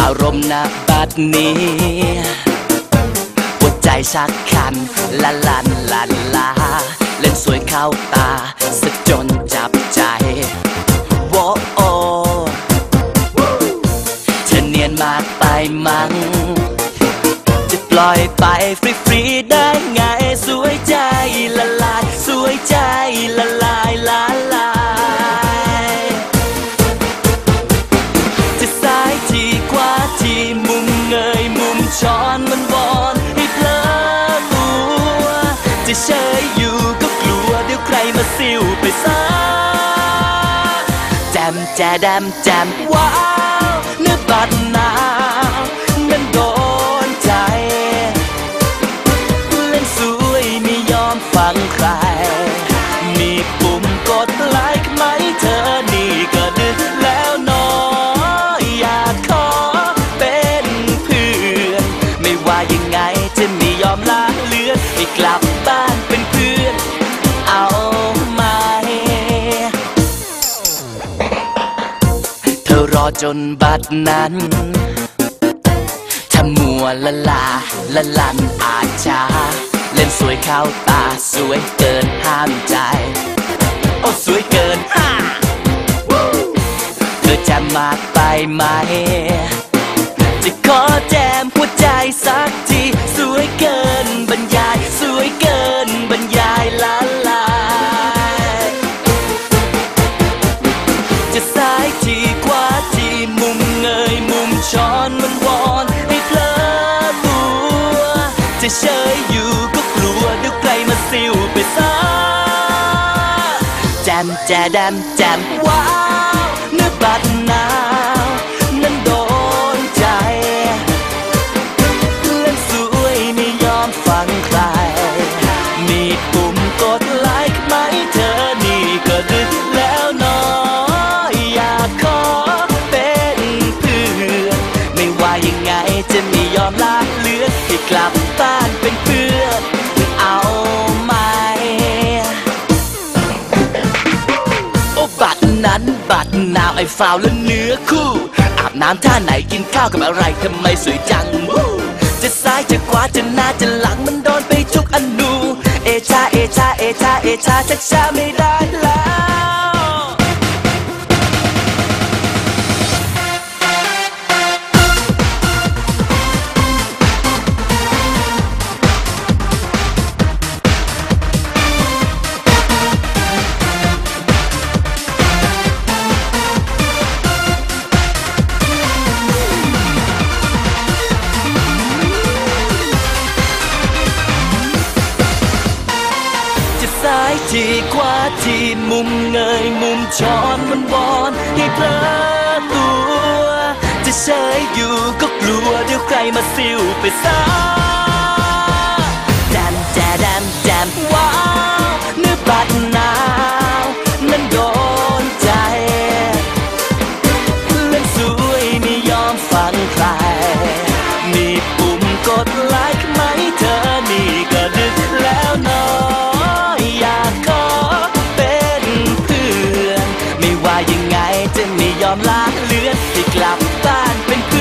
ารมณ์ณบัดนี้หัวใจชักคันละลันลันลาเล่นสวยเข้าตาสะจนจับใจโว้โอเธอเนียนมากไปมั้งจะปล่อยไปฟรีๆได้ไงสวยใจละลายสวยใจละลายละลายจะซ้ายทีขวาทีมุมเงยมุมช้อนมันวอนให้เพลอตัวจะเฉยอยู่ก็กลัวเดี๋ยวใครมาซิวไปซะแจมแจแดมแจมว้าวเนื้อบัดนาวนั้นโดนใจเล่นสวยไม่ยอมฟังใครมีปุ่มกดไลค์ไหมเธอนี่ก็ดึกแล้วน้อยอยากขอเป็นเพื่อนไม่ว่ายังไงจะไม่ยอมละเลือนไม่กลับบ้านเป็นเพื่อนเอาไหมเธอรอจนบัดนั้นถ้ามัวละลาละลันอาจจะเล่นสวยเข้าตาสวยเกินห้ามใจโอ้สวยเกินห้าเธอจะมากไปไหมจะขอแจมหัวใจสักทีสวยเกินบรรยายสวยเกินบรรยายละลายจะซ้ายทีขวาทีมุมเงยมุมช้อนมันวอนให้เพลอตัวจะเฉยอยู่ก็กลัวเดี๋ยวใครมาซิวไปซะแจมแจแดมแจมว้าวเนื้อบัดนาวนั้นโดนใจเล่นสวยไม่ยอมฟังใครมีปุ่มกดไลค์ไหมเธอนี่ก็ดึกแล้วน้อยอยากขอเป็นเพื่อนไม่ว่ายังไงจะไม่ยอมละเลือนให้กลับบ้านเป็นเพื่อนเอาไหมโอ้บัดนั้นบัดนาวไอ้ฟาวและเนื้อคู่อาบน้ำท่าไหนกินข้าวกับอะไรทำไมสวยจังจะซ้ายจะขวาจะหน้าจะหลังมันโดนไปทุกอนูเอชาเอชาเอชาเอชาชักช้าไม่ได้แล้วซ้ายทีขวาทีมุมเงยมุมช้อนมันวอนให้เพลอตัวจะเฉยอยู่ก็กลัวเดี๋ยวใครมาซิวไปซะแจมแจแดมแจมว้าวเนื้อบัดนาวนั้นโดนใจเล่นสวยไม่ยอมฟังใครมีปุ่มกดไลค์ไหมเธอนี่ก็ดึกแล้วน้อยอยากขอเป็นเพื่อนไม่ว่ายังไงจะไม่ยอมละเลือนให้กลับบ้านเป็น